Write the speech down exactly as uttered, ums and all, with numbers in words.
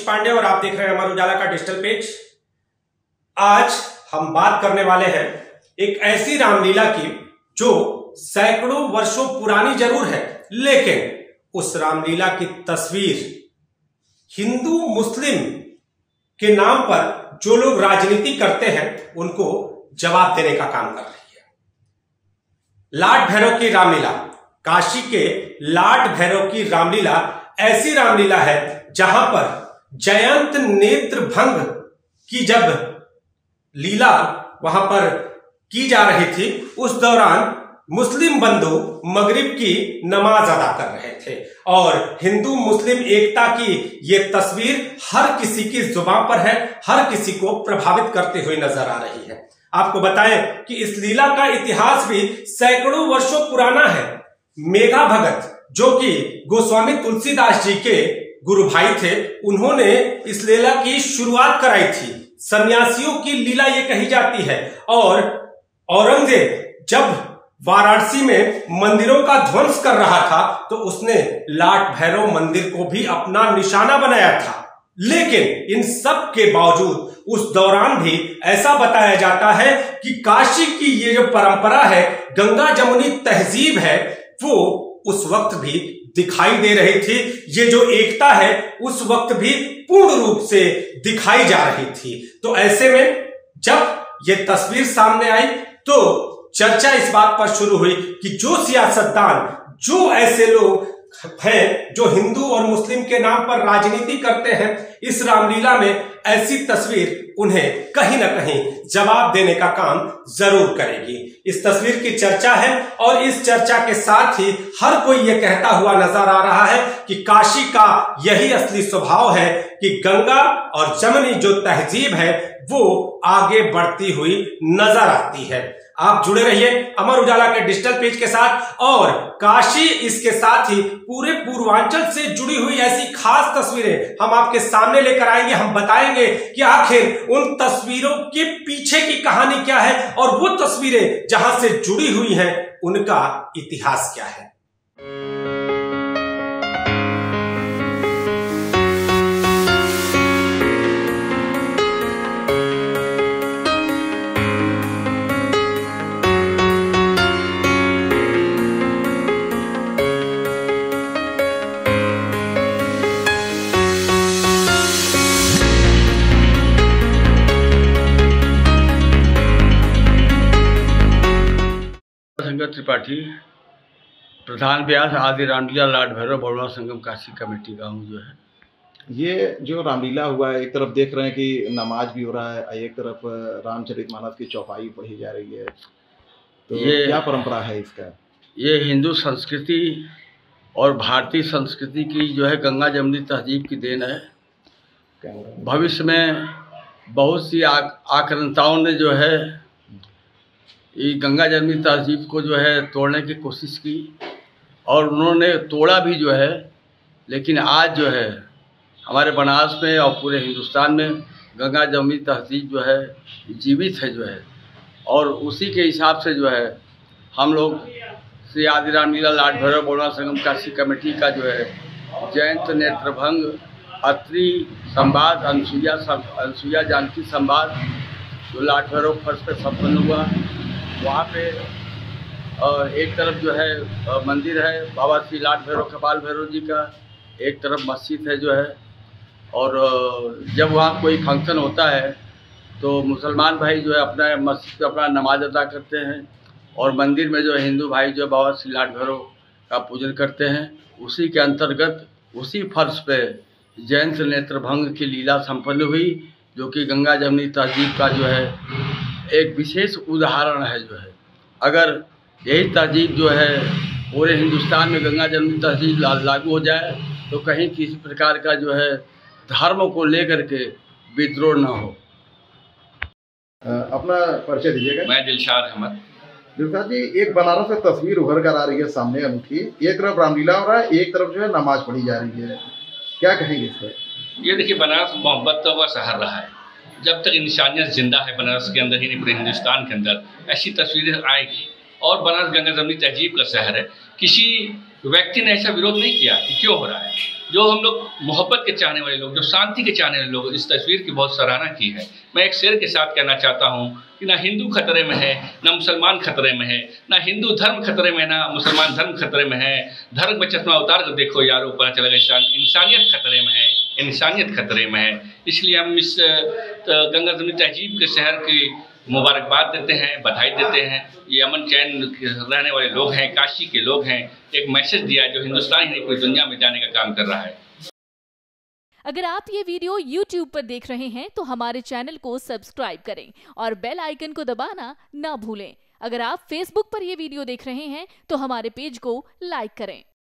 पांडे और आप देख रहे हैं अमर उजाला का डिजिटल पेज। आज हम बात करने वाले हैं एक ऐसी रामलीला की जो सैकड़ों वर्षों पुरानी जरूर है, लेकिन उस रामलीला की तस्वीर हिंदू मुस्लिम के नाम पर जो लोग राजनीति करते हैं उनको जवाब देने का काम कर रही है। लाड भैरव की रामलीला, काशी के लाड भैरव की रामलीला ऐसी रामलीला है जहां पर जयंत नेत्र भंग की जब लीला वहां पर की जा रही थी, उस दौरान मुस्लिम बंधु मगरिब की नमाज अदा कर रहे थे और हिंदू मुस्लिम एकता की यह तस्वीर हर किसी की जुबान पर है, हर किसी को प्रभावित करते हुए नजर आ रही है। आपको बताएं कि इस लीला का इतिहास भी सैकड़ों वर्षों पुराना है। मेघा भगत जो कि गोस्वामी तुलसीदास जी के गुरु भाई थे, उन्होंने इस लीला की शुरुआत कराई थी। सन्यासियों की लीला ये कही जाती है और औरंगजेब जब वाराणसी में मंदिरों का ध्वंस कर रहा था तो उसने लाड भैरव मंदिर को भी अपना निशाना बनाया था। लेकिन इन सब के बावजूद उस दौरान भी ऐसा बताया जाता है कि काशी की ये जो परंपरा है, गंगा जमुनी तहजीब है, वो उस वक्त भी दिखाई दे रही थी। ये जो एकता है उस वक्त भी पूर्ण रूप से दिखाई जा रही थी। तो ऐसे में जब ये तस्वीर सामने आई तो चर्चा इस बात पर शुरू हुई कि जो सियासतदान, जो ऐसे लोग हैं जो हिंदू और मुस्लिम के नाम पर राजनीति करते हैं, इस रामलीला में ऐसी तस्वीर उन्हें कहीं ना कहीं जवाब देने का काम जरूर करेगी। इस तस्वीर की चर्चा है और इस चर्चा के साथ ही हर कोई यह कहता हुआ नजर आ रहा है कि काशी का यही असली स्वभाव है कि गंगा और जमुनी जो तहजीब है वो आगे बढ़ती हुई नजर आती है। आप जुड़े रहिए अमर उजाला के डिजिटल पेज के साथ और काशी, इसके साथ ही पूरे पूर्वांचल से जुड़ी हुई ऐसी खास तस्वीरें हम आपके सामने लेकर आएंगे। हम बताएंगे कि आखिर उन तस्वीरों के पीछे की कहानी क्या है और वो तस्वीरें जहां से जुड़ी हुई हैं उनका इतिहास क्या है। शंकर त्रिपाठी, प्रधान व्यास आदि रामलीला लाड भैरव बड़वा संगम काशी कमेटी का हूँ। जो है ये जो रामलीला हुआ है, एक तरफ देख रहे हैं कि नमाज भी हो रहा है, एक तरफ रामचरितमानस की चौपाई पढ़ी जा रही है, तो ये क्या परंपरा है इसका? ये हिंदू संस्कृति और भारतीय संस्कृति की जो है गंगा जमुनी तहजीब की देन है। भविष्य में बहुत सी आक्रांताओं ने जो है ये गंगा जमुनी तहजीब को जो है तोड़ने की कोशिश की और उन्होंने तोड़ा भी जो है, लेकिन आज जो है हमारे बनारस में और पूरे हिंदुस्तान में गंगा जमुनी तहजीब जो है जीवित है जो है। और उसी के हिसाब से जो है हम लोग श्री आदि रामलीला लाड भैरव बड़वा संगम काशी कमेटी का जो है जयंत नेत्रभंग, अत्रि संवाद, अनसुईया अनसुईया जानकी संवाद जो लाड भैरव फर्श पर संपन्न हुआ। वहाँ पे एक तरफ जो है मंदिर है बाबा श्री लाड भैरव कपाल भैरव जी का, एक तरफ मस्जिद है जो है। और जब वहाँ कोई फंक्शन होता है तो मुसलमान भाई जो है अपना मस्जिद में अपना नमाज अदा करते हैं और मंदिर में जो हिंदू भाई जो बाबा श्री लाड भैरव का पूजन करते हैं। उसी के अंतर्गत उसी फर्श पे जयंत नेत्रभंग की लीला संपन्न हुई, जो कि गंगा जमुनी तहजीब का जो है एक विशेष उदाहरण है। जो है अगर यही तहजीब जो है पूरे हिंदुस्तान में गंगा जमुनी तहजीब लागू हो जाए तो कहीं किसी प्रकार का जो है धर्म को लेकर के विद्रोह न हो। अपना परिचय दीजिएगा। मैं दिलशाद अहमद। दिलशाद जी, एक बनारस से तस्वीर उभर कर आ रही है सामने अनूठी, एक तरफ रामलीला हो रहा है, एक तरफ जो है नमाज पढ़ी जा रही है, क्या कहेंगे इस पर? ये देखिए, बनारस मोहब्बत का शहर रहा है। जब तक इंसानियत जिंदा है बनारस के अंदर ही नहीं पूरे हिंदुस्तान के अंदर ऐसी तस्वीरें आएगी। और बनारस गंगा जमुनी तहजीब का शहर है। किसी व्यक्ति ने ऐसा विरोध नहीं किया कि क्यों हो रहा है। जो हम लोग मोहब्बत के चाहने वाले लोग, जो शांति के चाहने वाले लोग, इस तस्वीर की बहुत सराहना की है। मैं एक शेर के साथ कहना चाहता हूँ कि ना हिंदू खतरे में है, ना मुसलमान खतरे में है, ना हिंदू धर्म खतरे में, ना मुसलमान धर्म खतरे में है। धर्म पे चश्मा उतार कर देखो यारो, पता चलेगा इंसानियत खतरे में है, इंसानियत खतरे में है। इसलिए हम इस गंगा जमुनी तहजीब के शहर की मुबारकबाद देते हैं, बधाई देते हैं। ये अमन चैन रहने वाले लोग हैं, काशी के लोग हैं। एक मैसेज दिया जो हिंदुस्तान ही नहीं पूरी दुनिया में जाने का काम कर रहा है। अगर आप ये वीडियो यूट्यूब पर देख रहे हैं तो हमारे चैनल को सब्सक्राइब करें और बेल आइकन को दबाना ना भूलें। अगर आप फेसबुक पर ये वीडियो देख रहे हैं तो हमारे पेज को लाइक करें।